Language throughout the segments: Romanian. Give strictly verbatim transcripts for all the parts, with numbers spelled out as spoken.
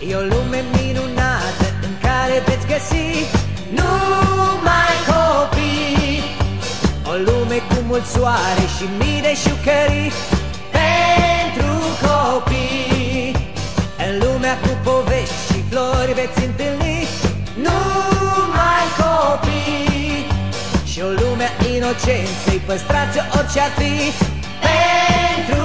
E o lume minunată în care veți găsi numai copii. O lume cu mult soare și mii de jucării pentru copii. În lumea cu povești și flori veți întâlni numai copii. Și o lume a inocenței, păstrați-o orice ar fi pentru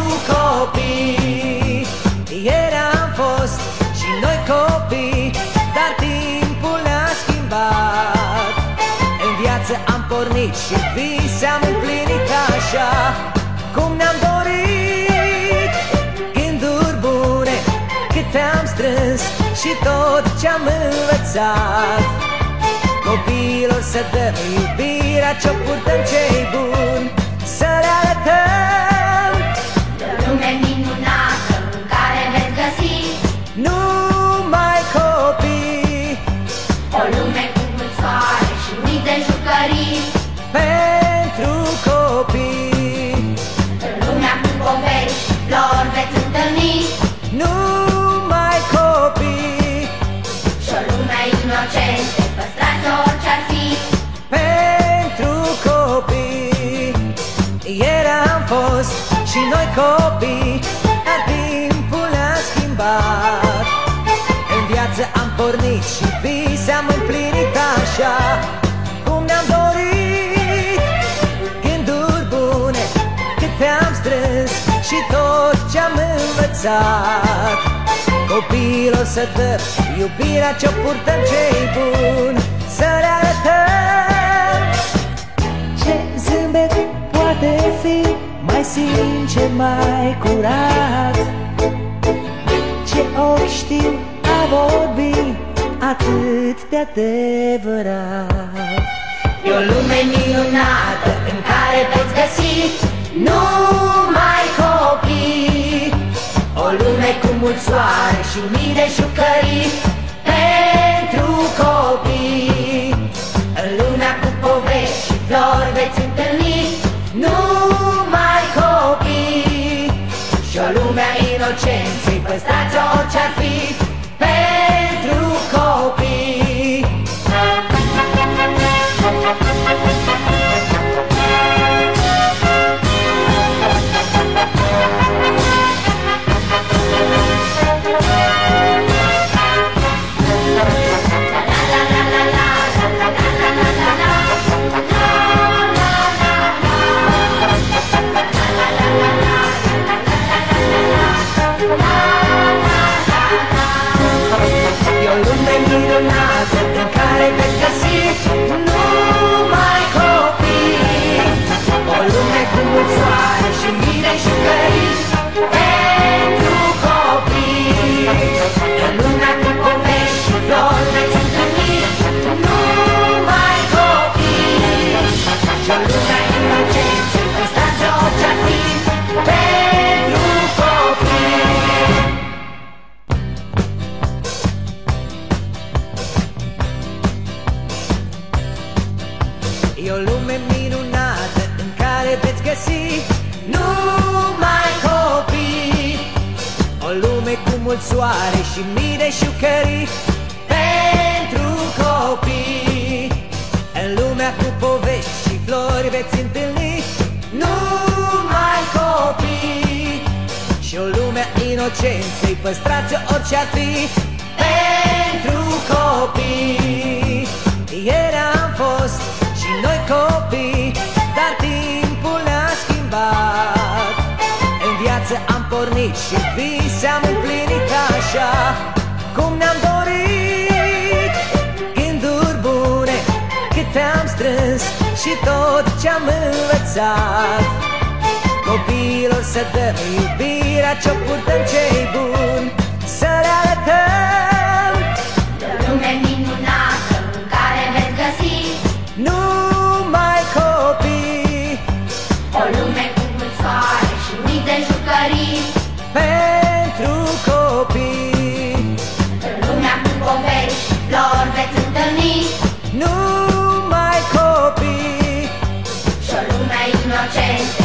copii. Ieri am fost și noi copii, dar timpul ne-a schimbat. În viață am pornit și vise am împlinit așa cum ne-am dorit. Gânduri bune câte am strâns și tot ce-am învățat. Copiilor să dăm iubirea ce-o purtăm cei buni, să le arătăm o lume minunată în care veți găsi numai copii. o lume cu mult soare și mii de jucării pentru copii. în lumea cu povești și flori veți întâlni numai copii. și o lume inocentă, păstrați orice-ar fi Pentru copii. Ieri am fost și noi copii, dar timpul ne-a schimbat. În viață am pornit și vise am împlinit așa cum ne-am dorit. Gânduri bune câte am strâns și tot ce-am învățat. Copiilor să dăm iubirea ce-o purtăm cei buni, să le arătăm ce zâmbet poate fi mai sincer, mai curat. Ce ochi știu a vorbi atât de adevărat. E o lume minunată în care veți găsi numai copii. O lume cu mult soare și mii de jucării pentru copii. În lumea cu povești și flori veți întâlni numai copii. și o lume a inocenței, Păstrați orice ar fi pentru copii. E o lume minunată în care veți găsi numai copii. O lume cu mult soare și mii de jucării pentru copii. În lumea cu povești și flori veți întâlni numai copii. Și o lume inocentă, păstrați orice-ar fi pentru copii. E o lume minunată în care veți găsi numai copii. O lume cu mult soare și mii de jucării pentru copii. În lumea cu povești și flori veți întâlni numai copii. Și o lume a inocenței, păstrați-o orice ar fi pentru copii. Ieri am fost și noi copii, dar timpul ne-a schimbat. În viață am pornit și vise am împlinit așa cum ne-am dorit. Gânduri bune câte am strâns și tot ce-am învățat. Copiilor să dăm iubirea ce-o purtăm cei buni, să le arătăm o lume minunată în care veți găsi numai copii. o lume cu mult soare și mii de jucării Pentru copii. în lumea cu povești și flori veți întâlni Numai copii. și o lume inocentă,